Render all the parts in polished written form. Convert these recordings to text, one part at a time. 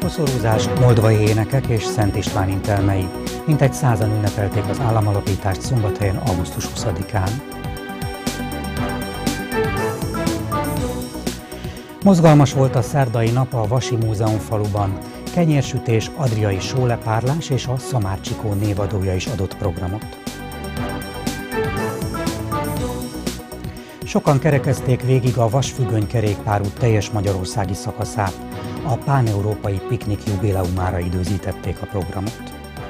koszorúzás, moldvai énekek és Szent István intelmei. Mintegy 100-an ünnepelték az államalapítást Szombathelyen augusztus 20-án. Mozgalmas volt a szerdai nap a Vasi Múzeum faluban. Kenyérsütés, adriai sólepárlás és a Szamár-Csikó névadója is adott programot. Sokan kerekezték végig a vasfüggöny kerékpárút teljes magyarországi szakaszát. A páneurópai piknik jubileumára időzítették a programot.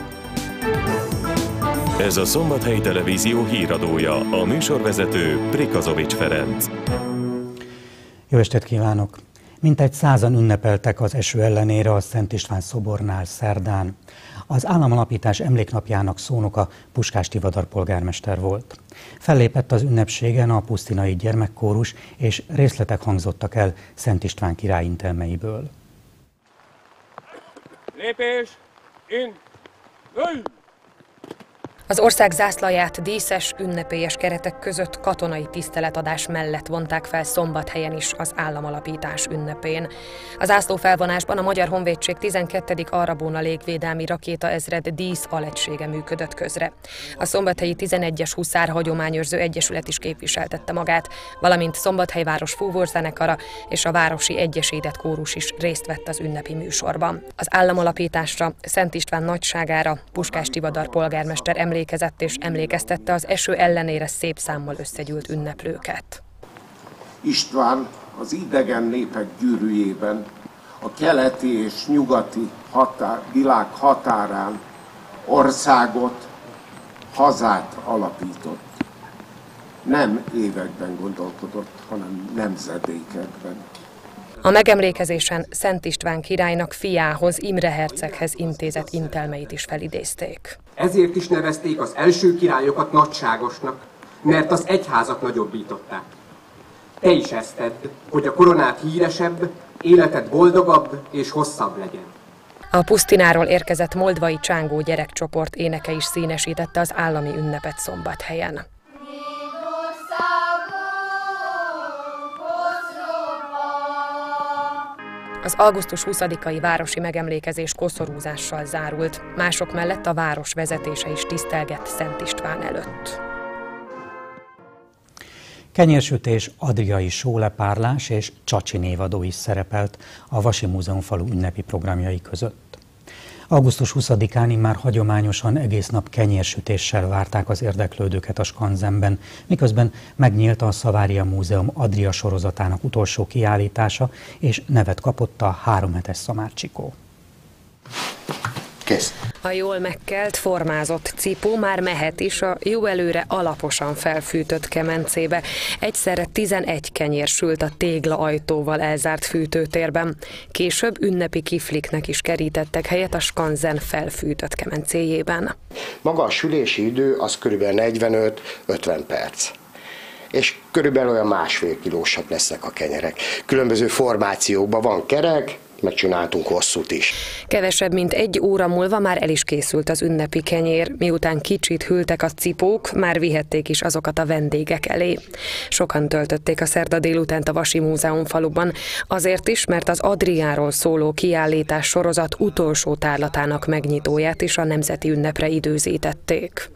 Ez a Szombathelyi Televízió híradója, a műsorvezető Prikazovics Ferenc. Jó estét kívánok! Mintegy 100-an ünnepeltek az eső ellenére a Szent István szobornál szerdán. Az államalapítás emléknapjának szónoka Puskás Tivadar polgármester volt. Fellépett az ünnepségen a pusztinai gyermekkórus, és részletek hangzottak el Szent István király intelmeiből. Lépés! Az ország zászlaját díszes, ünnepélyes keretek között katonai tiszteletadás mellett vonták fel Szombathelyen is az államalapítás ünnepén. A zászlófelvonásban a Magyar Honvédség 12. Arrabóna légvédelmi rakétaezred dísz alegysége működött közre. A szombathelyi 11-es Huszár Hagyományőrző Egyesület is képviseltette magát, valamint Szombathely város fúvózenekara és a városi egyesített kórus is részt vett az ünnepi műsorban. Az államalapításra, Szent István nagyságára Puskás Tivadar polgármester emlékezett és emlékeztette az eső ellenére szép számmal összegyűlt ünneplőket. István az idegen népek gyűrűjében, a keleti és nyugati világ határán országot, hazát alapított. Nem években gondolkodott, hanem nemzedékekben. A megemlékezésen Szent István királynak fiához, Imre herceghez intézett intelmeit is felidézték. Ezért is nevezték az első királyokat nagyságosnak, mert az egyházat nagyobbították. Te is ezt tedd, hogy a koronát híresebb, életed boldogabb és hosszabb legyen. A Pusztináról érkezett moldvai csángó gyerekcsoport éneke is színesítette az állami ünnepet Szombathelyen. Az augusztus 20-ai városi megemlékezés koszorúzással zárult, mások mellett a város vezetése is tisztelgett Szent István előtt. Kenyérsütés, adriai sólepárlás és csacsi névadó is szerepelt a Vasi Múzeum falu ünnepi programjai között. Augusztus 20-án immár hagyományosan egész nap kenyérsütéssel várták az érdeklődőket a skanzenben, miközben megnyílt a Szavária Múzeum Adria sorozatának utolsó kiállítása, és nevet kapott a 3 hetes Szamár-Csikó. Kész. A jól megkelt, formázott cipó már mehet is a jó előre alaposan felfűtött kemencébe. Egyszerre 11 kenyér sült a tégla ajtóval elzárt fűtőtérben. Később ünnepi kifliknek is kerítettek helyet a skanzen felfűtött kemencéjében. Maga a sülési idő az körülbelül 45-50 perc. És körülbelül olyan 1,5 kilósak lesznek a kenyerek. Különböző formációkban van kerek, megcsináltunk hosszút is. Kevesebb, mint 1 óra múlva már el is készült az ünnepi kenyér, miután kicsit hűltek a cipók, már vihették is azokat a vendégek elé. Sokan töltötték a szerda délutánt a Vasi Múzeum faluban, azért is, mert az Adriáról szóló kiállítás sorozat utolsó tárlatának megnyitóját is a nemzeti ünnepre időzítették.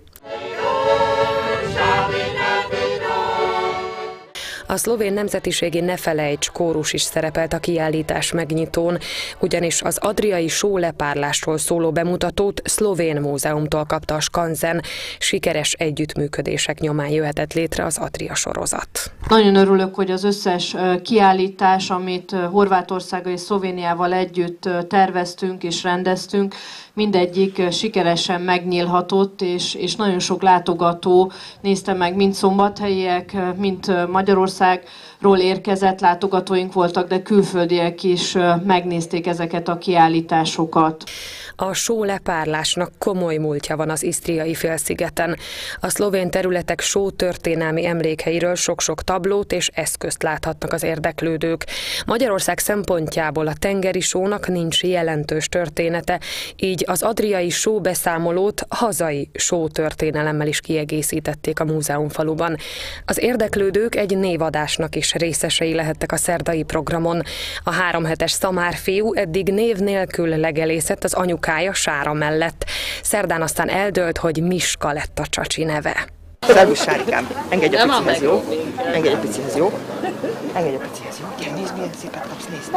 A szlovén nemzetiségi Ne felejts kórus is szerepelt a kiállítás megnyitón, ugyanis az adriai sólepárlásról szóló bemutatót szlovén múzeumtól kapta a skanzen. Sikeres együttműködések nyomán jöhetett létre az Adria sorozat. Nagyon örülök, hogy az összes kiállítás, amit Horvátországgal és Szlovéniával együtt terveztünk és rendeztünk, mindegyik sikeresen megnyílhatott, és nagyon sok látogató nézte meg, mind szombathelyiek, mind Magyarországról érkezett látogatóink voltak, de külföldiek is megnézték ezeket a kiállításokat. A sólepárlásnak komoly múltja van az isztriai félszigeten. A szlovén területek sótörténelmi emlékheiről sok-sok tablót és eszközt láthatnak az érdeklődők. Magyarország szempontjából a tengeri sónak nincs jelentős története, így az adriai sóbeszámolót hazai sótörténelemmel is kiegészítették a múzeumfaluban. Az érdeklődők egy névadásnak is részesei lehettek a szerdai programon. A 3 hetes szamár fiú eddig név nélkül legelészett az anyukája Sára mellett. Szerdán aztán eldőlt, hogy Miska lett a csacsi neve. Szervusz, Sárikám! Engedj a picihez, jó? Engedj a picihez, jó? Engedj a picihez, jó? Gyere, nézd, milyen szépet kapsz, nézd!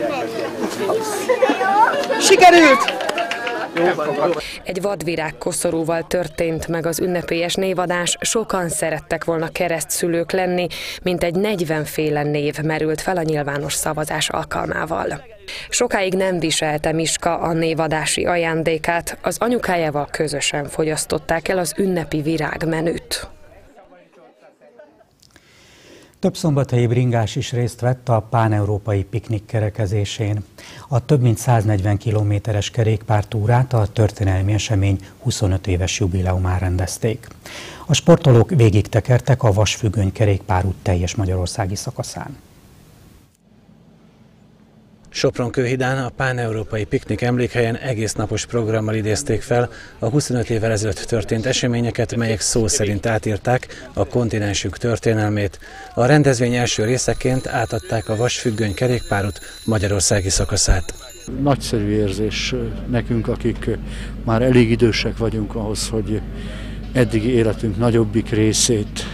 Sikerült! Egy vadvirág koszorúval történt meg az ünnepélyes névadás, sokan szerettek volna keresztszülők lenni, mintegy 40 féle név merült fel a nyilvános szavazás alkalmával. Sokáig nem viselte Miska a névadási ajándékát, az anyukájával közösen fogyasztották el az ünnepi virágmenüt. Több szombathelyi bringás is részt vett a páneurópai piknik kerekezésén. A több mint 140 kilométeres kerékpártúrát a történelmi esemény 25 éves jubileumán rendezték. A sportolók végig tekertek a Vasfüggöny kerékpárút teljes magyarországi szakaszán. Sopron-Kőhidán a páneurópai piknik emlékhelyen egész napos programmal idézték fel a 25 évvel ezelőtt történt eseményeket, melyek szó szerint átírták a kontinensünk történelmét. A rendezvény első részeként átadták a Vasfüggöny kerékpárút magyarországi szakaszát. Nagyszerű érzés nekünk, akik már elég idősek vagyunk ahhoz, hogy eddigi életünk nagyobbik részét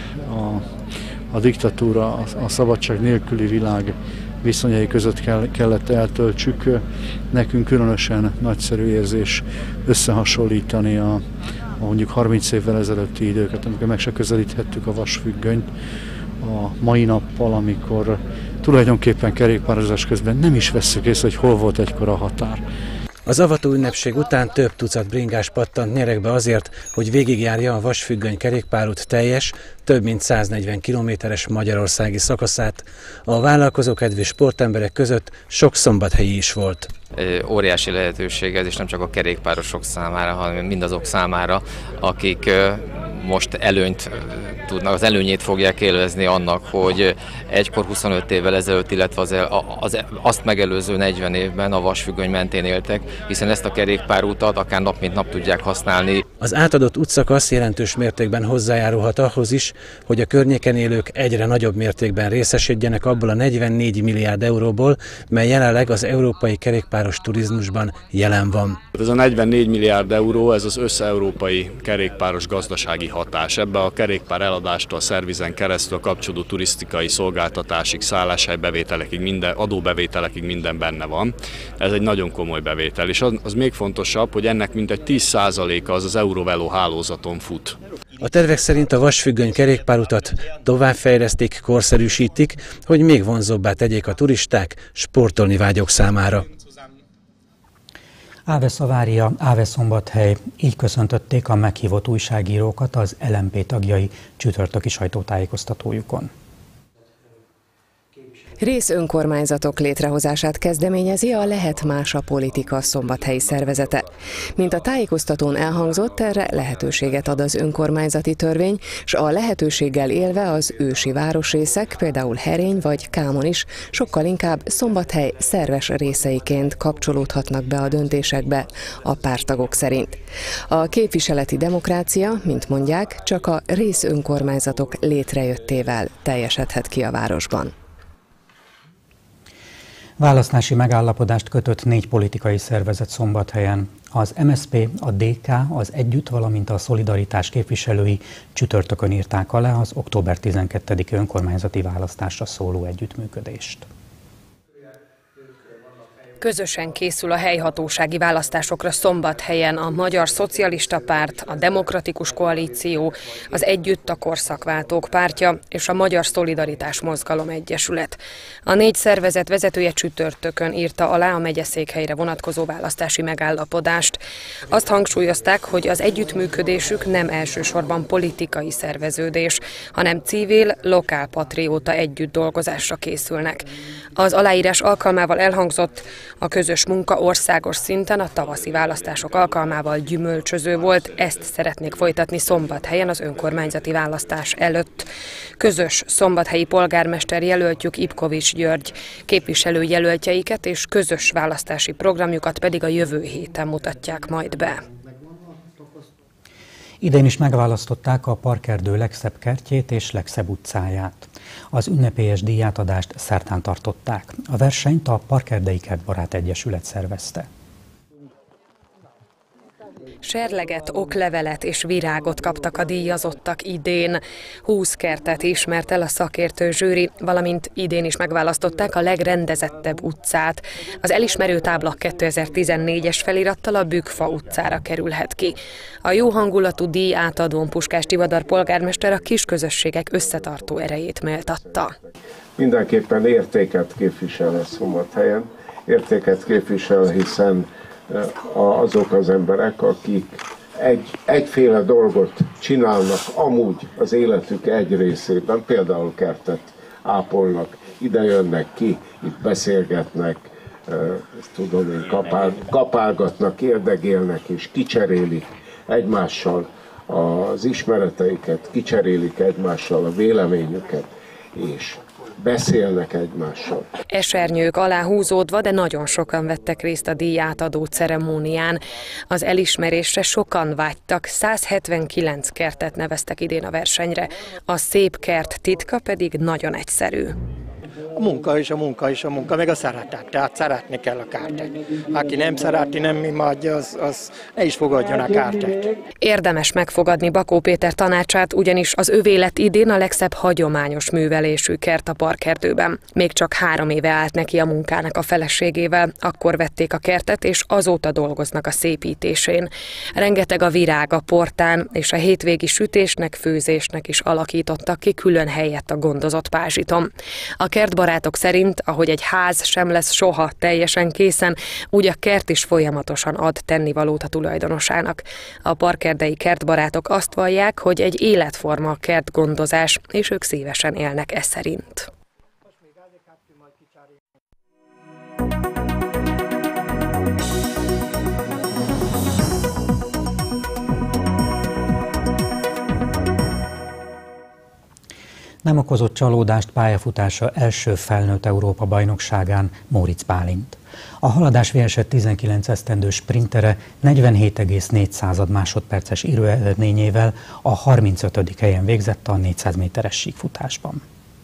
a diktatúra, a szabadság nélküli világ viszonyai között kellett eltöltsük. Nekünk különösen nagyszerű érzés összehasonlítani a mondjuk 30 évvel ezelőtti időket, amikor meg se közelíthettük a Vasfüggönyt a mai nappal, amikor tulajdonképpen kerékpározás közben nem is vesszük észre, hogy hol volt egykor a határ. Az avató ünnepség után több tucat bringás pattant nyerekbe azért, hogy végigjárja a Vasfüggöny kerékpárút teljes, több mint 140 kilométeres magyarországi szakaszát. A vállalkozókedvű sportemberek között sok szombathelyi is volt. Óriási lehetőség ez, és nem csak a kerékpárosok számára, hanem mindazok számára, akik most előnyt tudnak, az előnyét fogják élvezni annak, hogy egykor 25 évvel ezelőtt, illetve azt megelőző 40 évben a Vasfüggöny mentén éltek, hiszen ezt a kerékpárutat akár nap mint nap tudják használni. Az átadott útszakasz jelentős mértékben hozzájárulhat ahhoz is, hogy a környéken élők egyre nagyobb mértékben részesedjenek abból a 44 milliárd euróból, mely jelenleg az európai kerékpáros turizmusban jelen van. Ez a 44 milliárd euró, ez az összeurópai kerékpáros gazdasági hatás. Ebbe a kerékpár eladástól, a szervizen keresztül a kapcsolódó turisztikai szolgáltatásig, szálláshelybevételekig, minden adóbevételekig minden benne van. Ez egy nagyon komoly bevétel, és az még fontosabb, hogy ennek mintegy 10%-a az Eurovelo hálózaton fut. A tervek szerint a Vasfüggöny kerékpárutat továbbfejlesztik, korszerűsítik, hogy még vonzóbbá tegyék a turisták, sportolni vágyók számára. Áve-Szavária, Áve-Szombathely, így köszöntötték a meghívott újságírókat az LMP tagjai csütörtöki sajtótájékoztatójukon. Részönkormányzatok létrehozását kezdeményezi a Lehet Más a Politika szombathelyi szervezete. Mint a tájékoztatón elhangzott, erre lehetőséget ad az önkormányzati törvény, s a lehetőséggel élve az ősi városrészek, például Herény vagy Kámon is sokkal inkább Szombathely szerves részeiként kapcsolódhatnak be a döntésekbe a párttagok szerint. A képviseleti demokrácia, mint mondják, csak a részönkormányzatok létrejöttével teljesedhet ki a városban. Választási megállapodást kötött 4 politikai szervezet Szombathelyen. Az MSZP, a DK, az Együtt, valamint a Szolidaritás képviselői csütörtökön írták alá az október 12-i önkormányzati választásra szóló együttműködést. Közösen készül a helyhatósági választásokra Szombathelyen a Magyar Szocialista Párt, a Demokratikus Koalíció, az Együtt, a Korszakváltók Pártja és a Magyar Szolidaritás Mozgalom Egyesület. A 4 szervezet vezetője csütörtökön írta alá a megyeszékhelyre vonatkozó választási megállapodást. Azt hangsúlyozták, hogy az együttműködésük nem elsősorban politikai szerveződés, hanem civil, lokálpatrióta együtt dolgozásra készülnek. Az aláírás alkalmával elhangzott, a közös munka országos szinten a tavaszi választások alkalmával gyümölcsöző volt, ezt szeretnék folytatni Szombathelyen az önkormányzati választás előtt. Közös szombathelyi polgármester jelöltjük Ipkovics György, képviselőjelöltjeiket és közös választási programjukat pedig a jövő héten mutatják majd be. Idén is megválasztották a parkerdő legszebb kertjét és legszebb utcáját. Az ünnepélyes díjátadást szerdán tartották. A versenyt a Parkerdei Kertbarát Egyesület szervezte. Serleget, oklevelet és virágot kaptak a díjazottak idén. 20 kertet ismert el a szakértő zsűri, valamint idén is megválasztották a legrendezettebb utcát. Az elismerő tábla 2014-es felirattal a Bükkfa utcára kerülhet ki. A jó hangulatú díj átadón Puskás Tivadar polgármester a kisközösségek összetartó erejét méltatta. Mindenképpen értéket képvisel ez Szombathelyen. Értéket képvisel, hiszen azok az emberek, akik egyféle dolgot csinálnak amúgy az életük egy részében, például kertet ápolnak, ide jönnek ki, itt beszélgetnek, tudom én, kapálgatnak, érdegélnek és kicserélik egymással az ismereteiket, kicserélik egymással a véleményüket, és beszélnek egymással. Esernyők alá húzódva, de nagyon sokan vettek részt a díjátadó ceremónián. Az elismerésre sokan vágytak, 179 kertet neveztek idén a versenyre. A szép kert titka pedig nagyon egyszerű. A munka és a munka és a munka, meg a szeretet, tehát szeretni kell a kártyát. Aki nem szereti, nem imádja, az ne is fogadjon a kártyát. Érdemes megfogadni Bakó Péter tanácsát, ugyanis az övé lett idén a legszebb hagyományos művelésű kert a parkerdőben. Még csak 3 éve állt neki a munkának a feleségével, akkor vették a kertet, és azóta dolgoznak a szépítésén. Rengeteg a virág a portán, és a hétvégi sütésnek, főzésnek is alakítottak ki külön helyet a gondozott pázsiton. A kertbarátok szerint, ahogy egy ház sem lesz soha teljesen készen, úgy a kert is folyamatosan ad tennivalót a tulajdonosának. A parkerdei kertbarátok azt vallják, hogy egy életforma a kertgondozás, és ők szívesen élnek e szerint. Nem okozott csalódást pályafutása első felnőtt Európa-bajnokságán Móricz Bálint. A haladás végesett 19 esztendős sprintere 47,4 másodperces időeredményével a 35. helyen végzett a 400 méteres síkfutásban.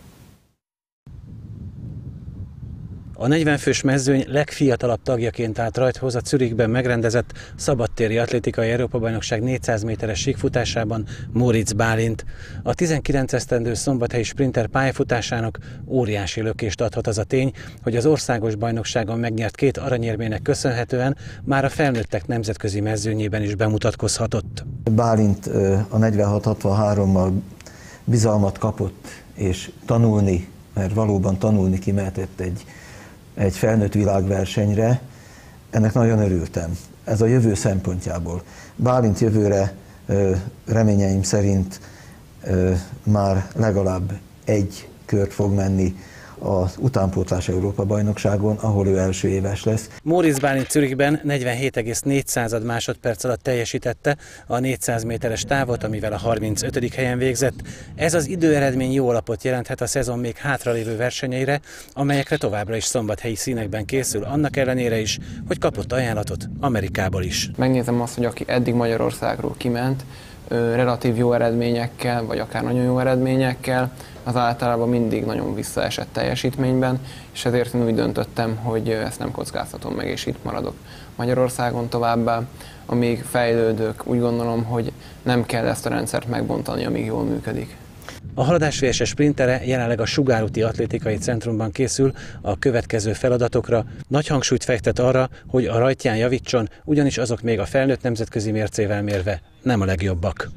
A 40 fős mezőny legfiatalabb tagjaként állt rajthoz a Zürichben megrendezett szabadtéri atlétikai Európa-bajnokság 400 méteres síkfutásában Móricz Bálint. A 19 esztendő szombathelyi sprinter pályafutásának óriási lökést adhat az a tény, hogy az országos bajnokságon megnyert 2 aranyérmének köszönhetően már a felnőttek nemzetközi mezőnyében is bemutatkozhatott. Bálint a 46-63-mal bizalmat kapott, és tanulni, mert valóban tanulni kimehetett egy felnőtt világversenyre, ennek nagyon örültem. Ez a jövő szempontjából. Bálint jövőre reményeim szerint már legalább egy kört fog menni az utánpótlás Európa-bajnokságon, ahol ő első éves lesz. Móricz Bálint Zürichben 47,4 másodperc alatt teljesítette a 400 méteres távot, amivel a 35. helyen végzett. Ez az időeredmény jó alapot jelenthet a szezon még hátralévő versenyeire, amelyekre továbbra is szombathelyi színekben készül, annak ellenére is, hogy kapott ajánlatot Amerikából is. Megnézem azt, hogy aki eddig Magyarországról kiment, relatív jó eredményekkel, vagy akár nagyon jó eredményekkel, az általában mindig nagyon visszaesett teljesítményben, és ezért én úgy döntöttem, hogy ezt nem kockáztatom meg, és itt maradok Magyarországon továbbá. Amíg fejlődök, úgy gondolom, hogy nem kell ezt a rendszert megbontani, amíg jól működik. A haladásvéses sprintere jelenleg a Sugárúti Atlétikai Centrumban készül a következő feladatokra. Nagy hangsúlyt fektet arra, hogy a rajtján javítson, ugyanis azok még a felnőtt nemzetközi mércével mérve nem a legjobbak.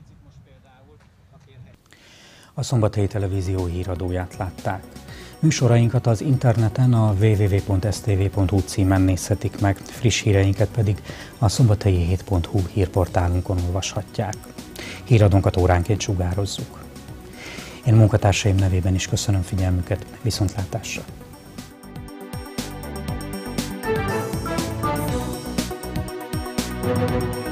A Szombathelyi Televízió híradóját látták. Műsorainkat az interneten a www.stv.hu címen nézhetik meg, friss híreinket pedig a szombathelyi7.hu hírportálunkon olvashatják. Híradónkat óránként sugározzuk. Én munkatársaim nevében is köszönöm figyelmüket, viszontlátásra! Thank you.